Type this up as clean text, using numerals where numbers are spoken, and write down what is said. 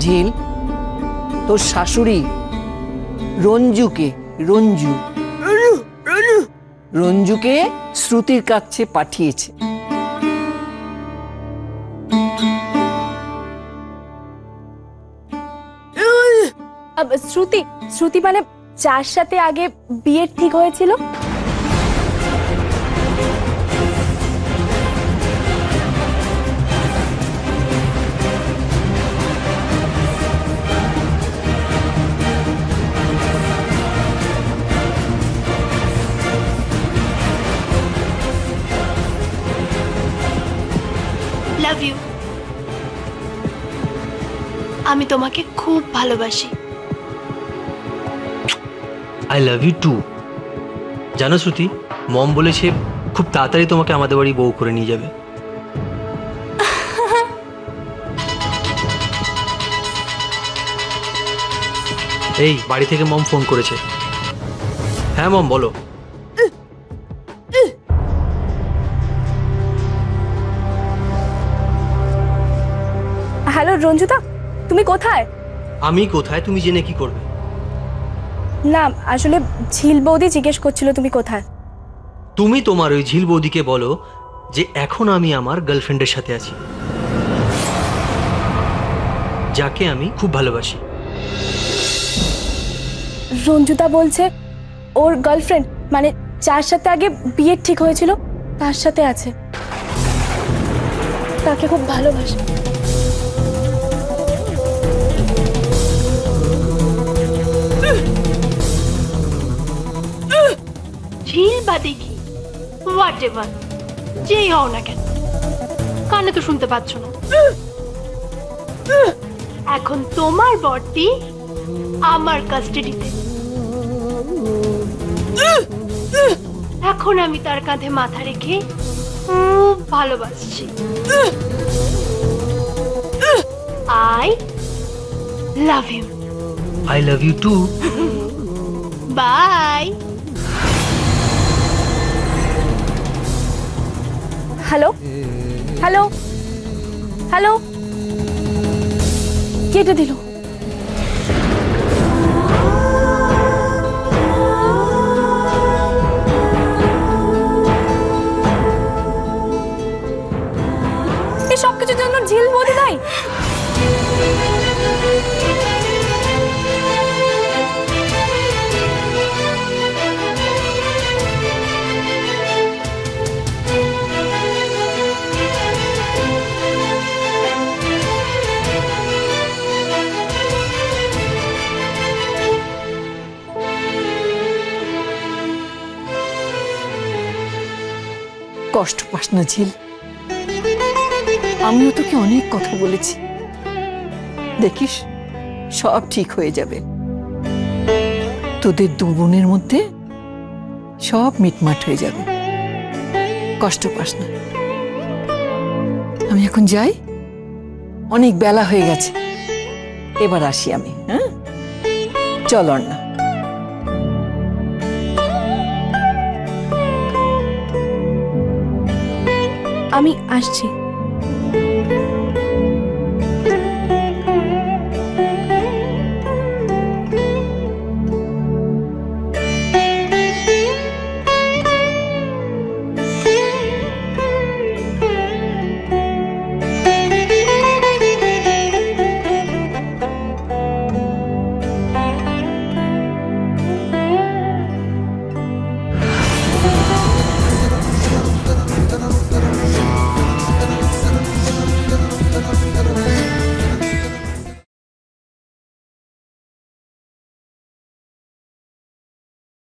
ঝিল, তোর শাশুড়ি রঞ্জুকে রঞ্জুকে শ্রুতির কাছে পাঠিয়েছে। শ্রুতি শ্রুতি মানে যার সাথে আগে বিয়ে ঠিক হয়েছিল? Love you. আমি তোমাকে খুব ভালোবাসি। I love you too. জানো শ্রুতি, মম বলেছে খুব তাড়াতাড়ি তোমাকে আমাদের বাড়ি বউ করে নিয়ে যাবে। এই বাড়ি থেকে মম ফোন করেছে। হ্যাঁ মম বলো। হ্যালো রঞ্জুদা, তুমি কোথায়? আমি কোথায় তুমি জেনে কি করবে? না আসলে ঝিল বৌদি জিজ্ঞেস করছিল তুমি কোথায়। তুমি তোমার ওই ঝিল বৌদিকে বলো যে এখন আমি আমার গার্লফ্রেন্ডের সাথে আছি, যাকে আমি খুব ভালোবাসি। রঞ্জুদা বলছে ওর গার্লফ্রেন্ড মানে যার সাথে আগে বিয়ে ঠিক হয়েছিল তার সাথে আছে, তাকে খুব ভালোবাসে। ঝিল বা দেখি হোয়াট এভার যেই হও না কেন, কানে তো শুনতে পাচ্ছ না। এখন তোমার বরটি আমার কাস্টাডিতে। এখন আমি তার কাঁধে মাথা রেখে খুব ভালোবাসছি। I love you. I love you too. Bye. Hello hello hello, কেটে দিল। এই সব কিছুর জন্য ঝিল বৌদি দায়ী? কষ্ট পাস না ঝিল, আমিও তোকে অনেক কথা বলেছি, দেখিস সব ঠিক হয়ে যাবে। তোদের দু বোনের মধ্যে সব মিটমাট হয়ে যাবে, কষ্ট পাস না। আমি এখন যাই, অনেক বেলা হয়ে গেছে, এবার আসি আমি। হ্যাঁ চল না। আমি আসছি।